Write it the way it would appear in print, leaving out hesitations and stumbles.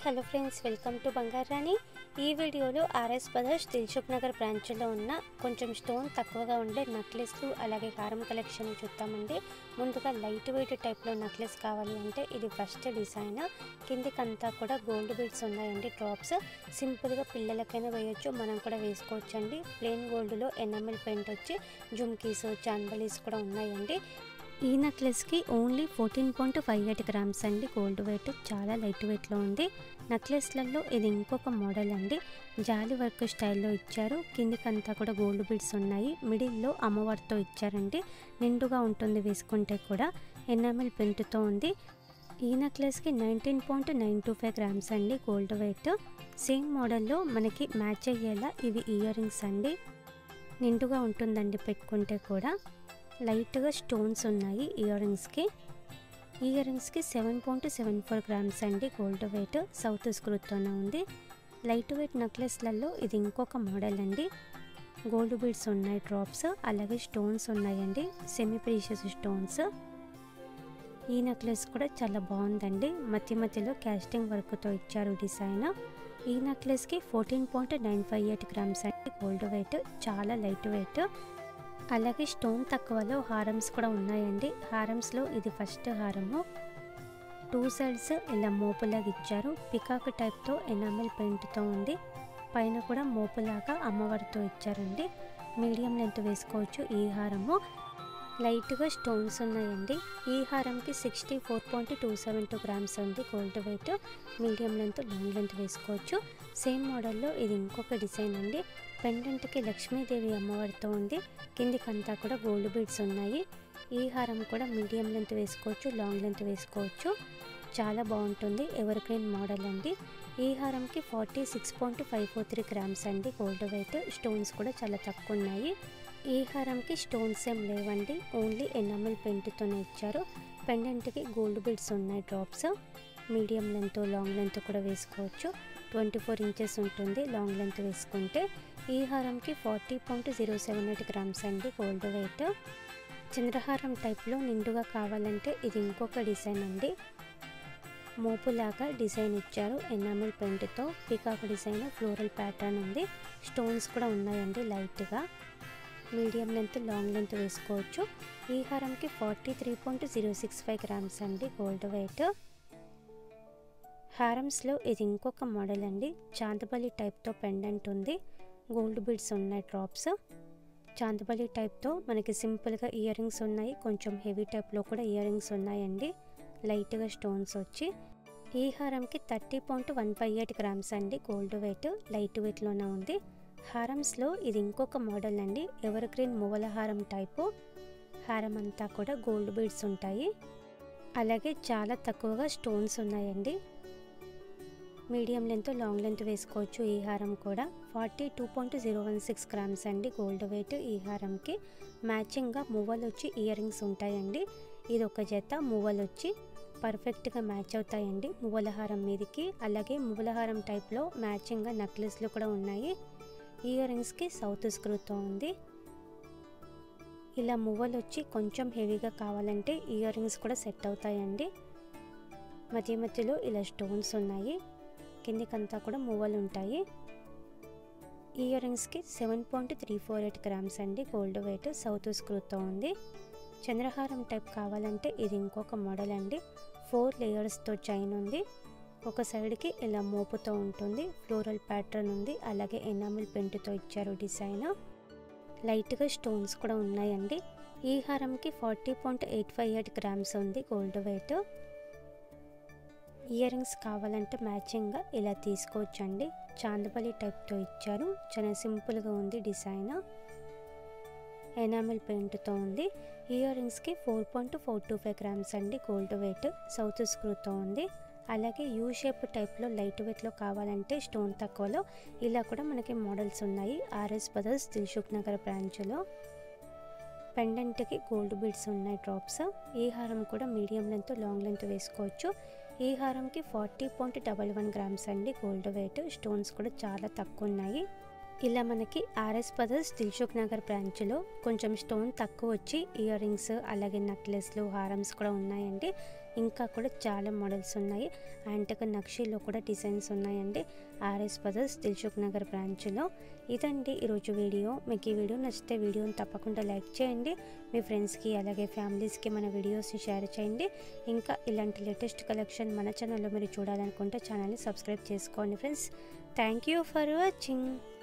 Hello friends, welcome to బంగారు రాణి. ఈ వీడియోలో ఆర్ఎస్ బ్రదర్స్ దిల్సుఖ్ నగర్ బ్రాంచ్లో ఉన్న కొంచెం స్టోన్ తక్కువగా ఉండే నెక్లెస్లు అలాగే హారం కలెక్షన్ చూద్దామండి. ముందుగా లైట్ వెయిట్ టైప్లో నెక్లెస్ కావాలి అంటే ఇది ఫస్ట్ డిజైన్. కిందికంతా కూడా గోల్డ్ బీడ్స్ ఉన్నాయండి, డ్రాప్స్. సింపుల్గా పిల్లలకైనా వేయొచ్చు, మనం కూడా వేసుకోవచ్చు అండి. ప్లెయిన్ గోల్డ్లో ఎనామిల్ పెయింట్ వచ్చి జుమ్కీస్ చాన్బలీస్ కూడా ఉన్నాయండి. ఈ నెక్లెస్కి ఓన్లీ 14.58 గ్రామ్స్ అండి గోల్డ్ వెయిట్. చాలా లైట్ వెయిట్లో ఉంది. నెక్లెస్లలో ఇది ఇంకొక మోడల్ అండి. జాలి వర్క్ స్టైల్లో ఇచ్చారు. కిందికంతా కూడా గోల్డ్ బీడ్స్ ఉన్నాయి. మిడిల్లో అమ్మవారితో ఇచ్చారండి. నిండుగా ఉంటుంది వేసుకుంటే కూడా. ఎనామిల్ పెయింట్తో ఉంది. ఈ నెక్లెస్కి 19.925 గ్రామ్స్ అండి గోల్డ్ వెయిట్. సేమ్ మోడల్లో మనకి మ్యాచ్ అయ్యేలా ఇవి ఇయర్ రింగ్స్ అండి. నిండుగా ఉంటుందండి పెట్టుకుంటే కూడా. లైట్గా స్టోన్స్ ఉన్నాయి ఇయర్ రింగ్స్కి. ఇయర్ రింగ్స్కి 7.74 గ్రామ్స్ అండి గోల్డ్ వెయిట్. సౌత్ స్క్రూతోనే ఉంది. లైట్ వెయిట్ నెక్లెస్లలో ఇది ఇంకొక మోడల్ అండి. గోల్డ్ బీడ్స్ ఉన్నాయి, డ్రాప్స్, అలాగే స్టోన్స్ ఉన్నాయండి, సెమీ ప్రీషియస్ స్టోన్స్. ఈ నెక్లెస్ కూడా చాలా బాగుందండి. మధ్యలో క్యాస్టింగ్ వర్క్తో ఇచ్చారు డిజైన్. ఈ నెక్లెస్కి 14.958 గ్రామ్స్ అండి గోల్డ్ వెయిట్. చాలా లైట్ వెయిట్. అలాగే స్టోన్ తక్కువలో హారమ్స్ కూడా ఉన్నాయండి. హారమ్స్లో ఇది ఫస్ట్ హారము. 2 సైడ్స్ ఇలా మోపులాగా ఇచ్చారు. పికాక్ టైప్తో ఎనామిల్ పెయింట్తో ఉంది. పైన కూడా మోపులాగా అమ్మవారితో ఇచ్చారండి. మీడియం లెంత్ వేసుకోవచ్చు ఈ హారము. లైట్గా స్టోన్స్ ఉన్నాయండి. ఈ హారంకి 64.272 గ్రామ్స్ ఉంది gold weight. Medium length, long length వేసుకోవచ్చు. సేమ్ మోడల్లో ఇది ఇంకొక డిజైన్ అండి. పెండెంట్కి లక్ష్మీదేవి అమ్మవారితో ఉంది. కిందికంతా కూడా గోల్డ్ బీడ్స్ ఉన్నాయి. ఈ హారం కూడా మీడియం లెంత్ వేసుకోవచ్చు, లాంగ్ లెంత్ వేసుకోవచ్చు. చాలా బాగుంటుంది. ఎవర్ గ్రీన్ మోడల్ అండి. ఈ హారంకి 46.543 గ్రామ్స్ అండి గోల్డ్ వెయిట్. స్టోన్స్ కూడా చాలా తక్కువ ఉన్నాయి. ఈ హారంకి స్టోన్స్ ఏం లేవండి, ఓన్లీ ఎనామిల్ పెయింట్తోనే ఇచ్చారు. పెండెంట్కి గోల్డ్ బీడ్స్ ఉన్నాయి, drops. Medium length, long length కూడా వేసుకోవచ్చు. 24 ఇంచెస్ ఉంటుంది లాంగ్ లెంత్ వేసుకుంటే. ఈ హారంకి 40.078 గ్రామ్స్ అండి గోల్డ్ వెయిట్. చంద్రహారం టైప్లో నిండుగా కావాలంటే ఇది ఇంకొక డిజైన్ అండి. మోపులాగా డిజైన్ ఇచ్చారు ఎనామిల్ పెయింట్తో. పికాక్ డిజైన్, ఫ్లోరల్ ప్యాటర్న్ ఉంది. స్టోన్స్ కూడా ఉన్నాయండి లైట్గా. మీడియం లెంత్, లాంగ్ లెంత్ వేసుకోవచ్చు. ఈ హారంకి 43.065 గ్రామ్స్ అండి గోల్డ్ వెయిట్. హారమ్స్లో ఇది ఇంకొక మోడల్ అండి. చాందబలి టైప్తో పెండెంట్ ఉంది. గోల్డ్ బీడ్స్ ఉన్నాయి, డ్రాప్స్. చాందబలి టైప్తో మనకి సింపుల్గా ఇయర్ రింగ్స్ ఉన్నాయి. కొంచెం హెవీ టైప్లో కూడా ఇయర్ రింగ్స్ ఉన్నాయండి. లైట్గా స్టోన్స్ వచ్చి. ఈ హారంకి 30.158 గ్రామ్స్ అండి గోల్డ్ వెయిట్. లైట్ వెయిట్లోనే ఉంది. హారమ్స్లో ఇది ఇంకొక మోడల్ అండి. ఎవర్ గ్రీన్ మువ్వల హారం టైపు. హారం అంతా కూడా గోల్డ్ బీడ్స్ ఉంటాయి. అలాగే చాలా తక్కువగా స్టోన్స్ ఉన్నాయండి. మీడియం లెంత్, లాంగ్ లెంత్ వేసుకోవచ్చు. ఈ హారం కూడా 42.016 గ్రామ్స్ అండి గోల్డ్ వెయిట్. ఈ హారంకి మ్యాచింగ్గా మువ్వలు వచ్చి ఇయర్ రింగ్స్ ఉంటాయండి. ఇది ఒక జత మువ్వలు వచ్చి పర్ఫెక్ట్గా మ్యాచ్ అవుతాయండి మువ్వల హారం మీదకి. అలాగే మువ్వల హారం టైప్లో మ్యాచింగ్గా నెక్లెస్లు కూడా ఉన్నాయి. ఇయర్ రింగ్స్కి సౌత్ స్క్రూతో ఉంది. ఇలా మువ్వలు వచ్చి కొంచెం హెవీగా కావాలంటే ఇయర్ రింగ్స్ కూడా సెట్ అవుతాయండి. మధ్యలో ఇలా స్టోన్స్ ఉన్నాయి. కిందికంతా కూడా మువ్వలు ఉంటాయి. ఇయర్ రింగ్స్కి 7.348 గ్రామ్స్ అండి గోల్డ్ వెయిట్. సౌత్ స్క్రూతో ఉంది. చంద్రహారం టైప్ కావాలంటే ఇది ఇంకొక మోడల్ అండి. 4 లేయర్స్తో చైన్ ఉంది. ఒక సైడ్కి ఇలా మోపుతో ఉంటుంది. ఫ్లోరల్ ప్యాటర్న్ ఉంది. అలాగే ఎనామిల్ పెయింట్తో ఇచ్చారు డిజైన్. లైట్గా స్టోన్స్ కూడా ఉన్నాయండి. ఈ హారంకి 40.858 గ్రామ్స్ ఉంది గోల్డ్ వెయిట్. ఇయర్ రింగ్స్ కావాలంటే మ్యాచింగ్గా ఇలా తీసుకోవచ్చండి. చాందబలి టైప్తో ఇచ్చారు. చాలా సింపుల్గా ఉంది డిజైన్. ఎనామిల్ పెయింట్తో ఉంది. ఇయర్ రింగ్స్కి 4.425 గ్రామ్స్ అండి గోల్డ్ వెయిట్. సౌత్ స్క్రూతో ఉంది. అలాగే యూ షేప్ టైప్లో లైట్ వెయిట్లో కావాలంటే స్టోన్ తక్కువలో ఇలా కూడా మనకి మోడల్స్ ఉన్నాయి ఆర్ఎస్ బ్రదర్స్ దిల్సుఖ్ నగర్ బ్రాంచ్లో. పెండెంట్కి గోల్డ్ బీడ్స్ ఉన్నాయి, డ్రాప్స్. ఈ హారం కూడా మీడియం లెంత్, లాంగ్ లెంత్ వేసుకోవచ్చు. ఈ హారంకి 40.11 గ్రామ్స్ అండి గోల్డ్ వెయిట్. స్టోన్స్ కూడా చాలా తక్కువ ఉన్నాయి. ఇలా మనకి ఆర్ఎస్ బ్రదర్స్ దిల్సుఖ్ నగర్ బ్రాంచ్లో కొంచెం స్టోన్ తక్కువ వచ్చి ఇయర్ రింగ్స్ అలాగే నెక్లెస్లు హారమ్స్ కూడా ఉన్నాయండి. ఇంకా కూడా చాలా మోడల్స్ ఉన్నాయి. యాంటిక్ నక్షీలో కూడా డిజైన్స్ ఉన్నాయండి ఆర్ఎస్ బ్రదర్స్ దిల్సుఖ్ నగర్ బ్రాంచ్లో. ఇదండి ఈరోజు వీడియో. మీకు ఈ వీడియో నచ్చితే వీడియోని తప్పకుండా లైక్ చేయండి. మీ ఫ్రెండ్స్కి అలాగే ఫ్యామిలీస్కి మన వీడియోస్ని షేర్ చేయండి. ఇంకా ఇలాంటి లేటెస్ట్ కలెక్షన్ మన ఛానల్లో మీరు చూడాలనుకుంటే ఛానల్ని సబ్స్క్రైబ్ చేసుకోండి friends. Thank you for watching.